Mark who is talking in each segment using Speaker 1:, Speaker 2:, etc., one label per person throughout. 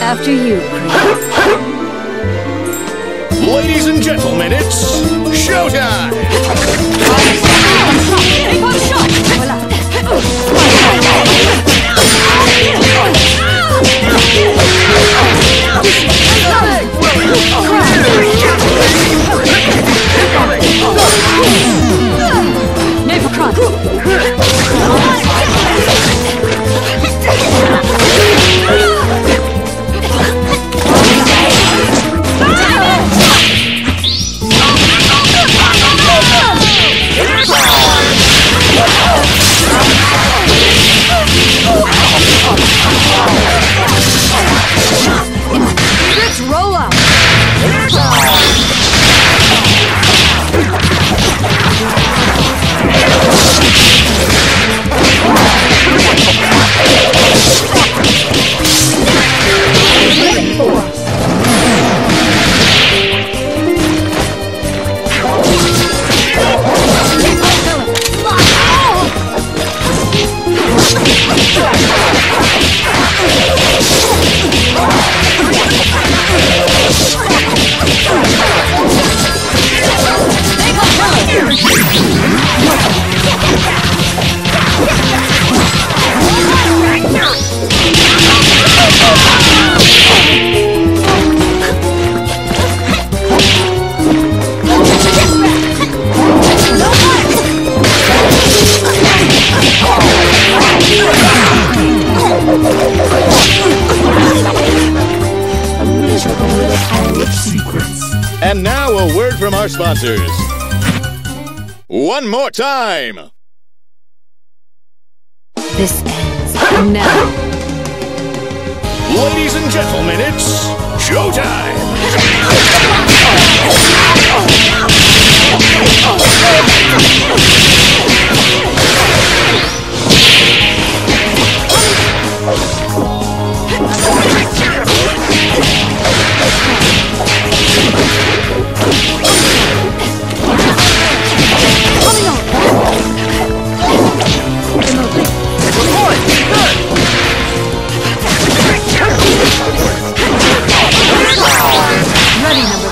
Speaker 1: After you, Creed.
Speaker 2: Ladies and gentlemen, it's showtime!
Speaker 1: Let's roll up.
Speaker 2: And now a word from our sponsors. One more time!
Speaker 1: This ends now.
Speaker 2: Ladies and gentlemen, it's showtime!
Speaker 1: Ready, number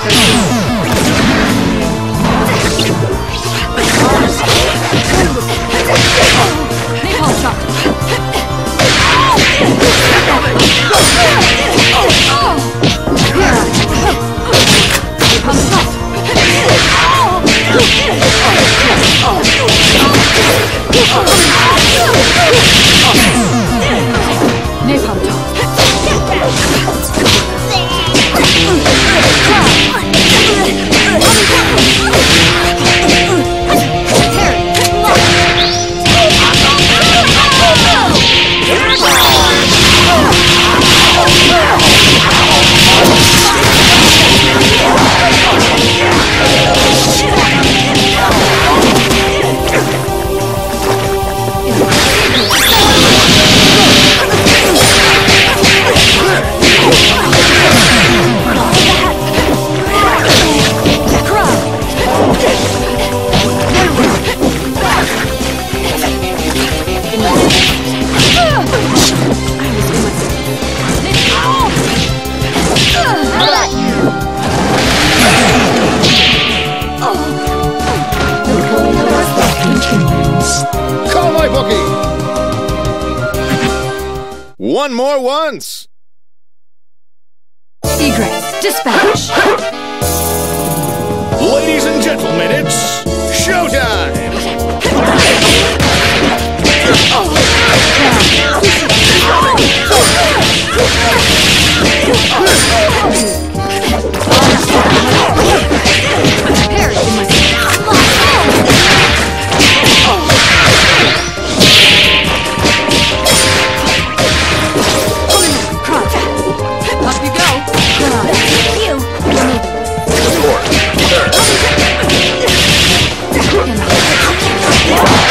Speaker 1: 13. Napalm shot. Napalm shot.
Speaker 2: Call my bookie! One more once!
Speaker 1: Egress, dispatch.
Speaker 2: Ladies and gentlemen, it's showtime!
Speaker 1: Up you go.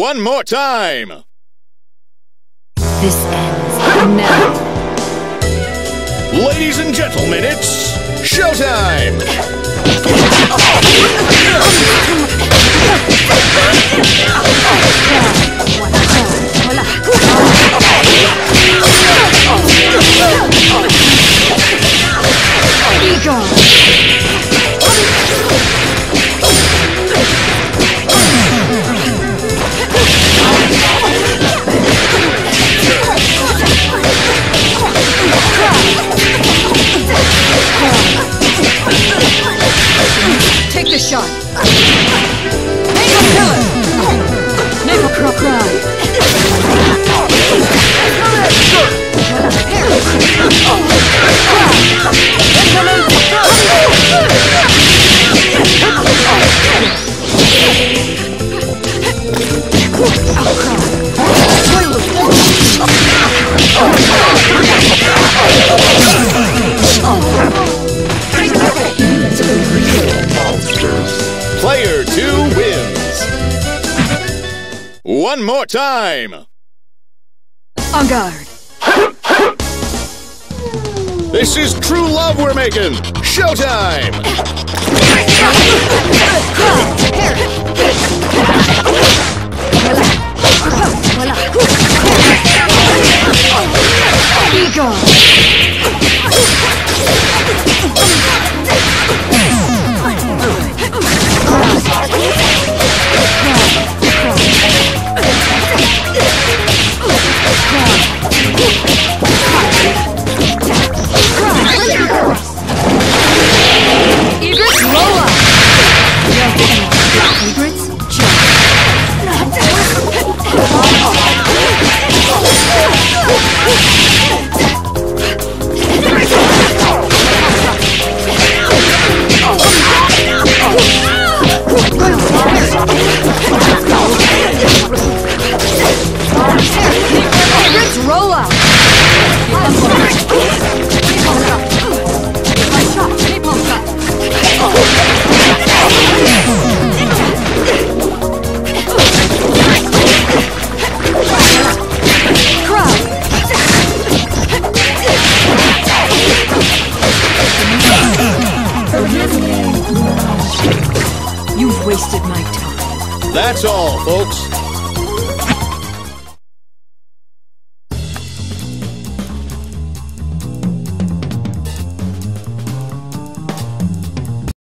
Speaker 2: One more time.
Speaker 1: This ends now.
Speaker 2: Ladies and gentlemen, it's showtime!
Speaker 1: Be gone. Take the shot. Napalm killer. Napalm crocodile.
Speaker 2: Player 2 wins. One more time.
Speaker 1: On guard.
Speaker 2: This is true love we're making. Showtime!
Speaker 1: Be gone. Egrets, roll up! Egrets, jump! Egrets, roll up! You've wasted my time.
Speaker 2: That's all, folks.